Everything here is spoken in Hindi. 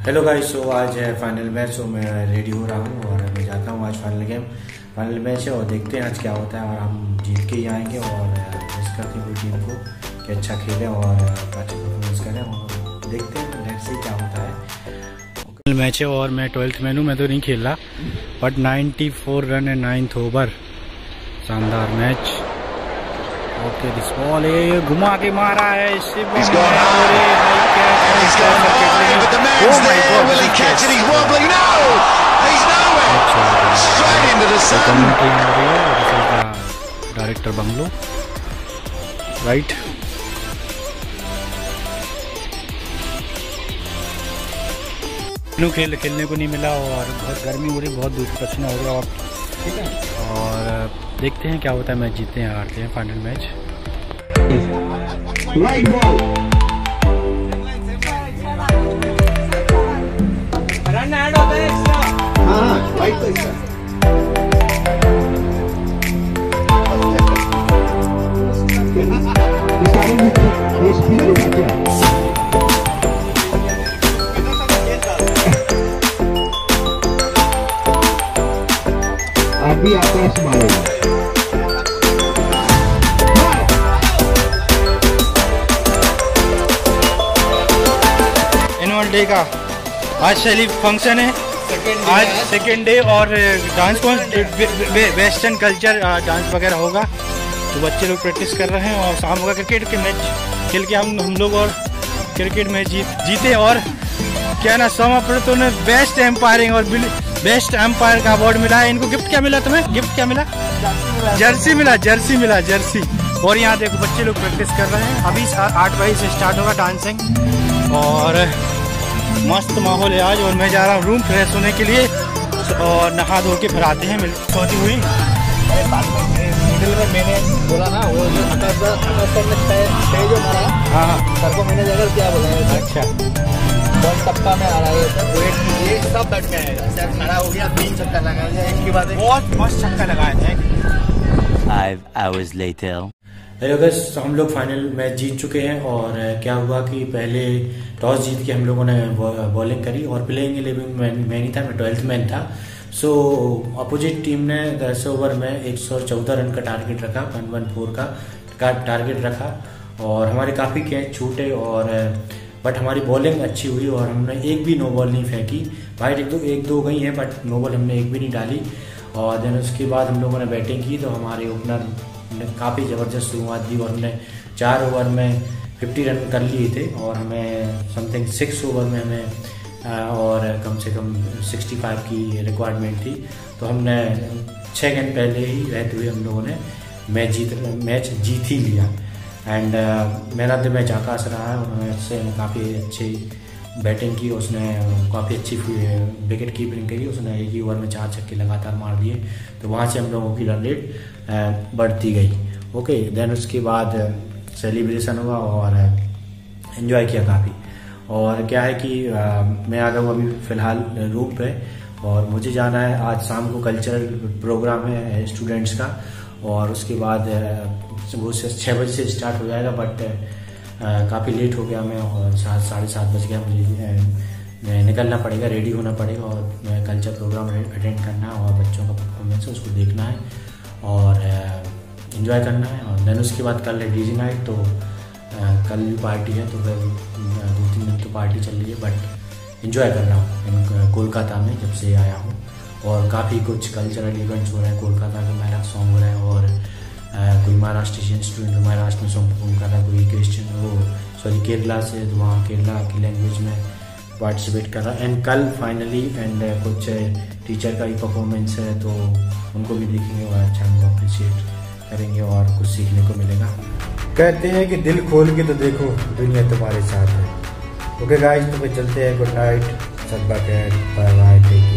हेलो गाइस, सो आज है फाइनल मैच। सो मैं रेडी हो रहा हूँ और मैं जाता हूँ आज फाइनल मैच है और देखते हैं आज क्या होता है। और हम जीत के ही आएंगे और विश करते हैं पूरी टीम को कि अच्छा खेलें और अच्छा परफॉर्मेंस करें और देखते हैं नेक्स्ट से क्या होता है। मैच है और मैं 12th मैन हूँ, मैं तो नहीं खेल रहा, बट 94 रन है 9th ओवर। शानदार मैच। ओके, दिस बॉल है, घुमा के मारा है इससे डायरेक्टर बंगलो राइट। खेलने को नहीं मिला और बहुत गर्मी हो रही, बहुत दूर पसीना हो रहा है। ठीक है, और देखते हैं क्या होता है, मैच जीतते हैं हारते हैं फाइनल मैच। अभी आकाश मारेगा। एनुअल डे का आज सेलिब फंक्शन है, आज सेकेंड डे और डांस वेस्टर्न कल्चर डांस वगैरह होगा। तो बच्चे लोग प्रैक्टिस कर रहे हैं और शाम होगा क्रिकेट के मैच खेल के हम लोग और क्रिकेट मैच जीते। और क्या ना, सोमापुरतो ने बेस्ट एम्पायरिंग और बेस्ट एम्पायर का अवार्ड मिला है इनको। गिफ्ट क्या मिला तुम्हें? गिफ्ट क्या मिला? जर्सी मिला जर्सी। और यहाँ देखो बच्चे लोग प्रैक्टिस कर रहे हैं। अभी 8 बजे से स्टार्ट होगा डांसिंग और मस्त माहौल है आज। और मैं जा रहा हूँ रूम फ्रेश होने के लिए और नहा धो के फिर आते हैं। सोती हुई मिडिल में मैंने बोला ना, वो जो मारा, हाँ सर को मैंने जगह क्या बोला। अच्छा, बहुत टप्पा में आ रहा है, वेट सब बैठ के आएगा। सर खड़ा हो गया, 3 छक्का लगाया, एक के बाद बहुत मस्त छक्का लगाए थे। 5 hours later। हेलो गाइस, हम लोग फाइनल मैच जीत चुके हैं। और क्या हुआ कि पहले टॉस जीत के हम लोगों ने बॉलिंग करी और प्लेइंग 11 मैं नहीं था, मैं 12th मैन था। सो अपोजिट टीम ने 10 ओवर में 114 रन का टारगेट रखा, 114 का टारगेट रखा और हमारे काफ़ी कैच छूटे। और बट हमारी बॉलिंग अच्छी हुई और हमने एक भी नो बॉल नहीं फेंकी। वाइड एक दो गई है बट नो बॉल हमने एक भी नहीं डाली। और देन उसके बाद हम लोगों ने बैटिंग की तो हमारे ओपनर ने काफ़ी ज़बरदस्त शुरुआत दी और हमने 4 ओवर में 50 रन कर लिए थे। और हमें समथिंग 6 ओवर में हमें और कम से कम 65 की रिक्वायरमेंट थी। तो हमने 6 गेंद पहले ही रहते हुए हम लोगों ने मैच जीत ही लिया। एंड मेरा तो मैच आकाश रहा है और उससे काफ़ी अच्छी बैटिंग की। उसने काफ़ी अच्छी विकेट कीपिंग करी, उसने एक ही ओवर में 4 छक्के लगातार मार दिए। तो वहाँ से हम लोगों की रन रेट बढ़ती गई। ओके, देन उसके बाद सेलिब्रेशन हुआ और एंजॉय किया काफ़ी। और क्या है कि मैं आ गया हूँ अभी फ़िलहाल रूम पे और मुझे जाना है आज शाम को, कल्चरल प्रोग्राम है स्टूडेंट्स का। और उसके बाद वो 6 बजे से स्टार्ट हो जाएगा बट काफ़ी लेट हो गया मैं और 7:30 बज गया। मुझे निकलना पड़ेगा, रेडी होना पड़ेगा और कल्चर प्रोग्राम अटेंड करना है और बच्चों का परफॉर्मेंस है उसको देखना है और एंजॉय करना है। और देन उसके बाद कल है डीजे नाइट, तो कल भी पार्टी है। तो फिर 2-3 दिन तो पार्टी चल रही है बट एंजॉय कर रहा हूँ कोलकाता में जब से आया हूँ। और काफ़ी कुछ कल्चरल इवेंट्स हो रहे हैं कोलकाता के, महाराष्ट्र सॉन्ग हो रहे हैं और कोई महाराष्ट्रियन स्टूडेंट महाराष्ट्र में सॉन्ग परफॉर्म कर रहा है, कोई क्रिश्चियन केरला से, तो वहाँ केरला की लैंग्वेज में पार्टिसिपेट कर रहा है। एंड कल फाइनली एंड कुछ टीचर का भी परफॉर्मेंस है तो उनको भी देखेंगे और अच्छा उनको अप्रिशिएट करेंगे और कुछ सीखने को मिलेगा। कहते हैं कि दिल खोल के तो देखो, दुनिया तुम्हारे साथ है। ओके गाइस, तो फिर चलते हैं। गुड नाइट, सब बाय बाय, टेक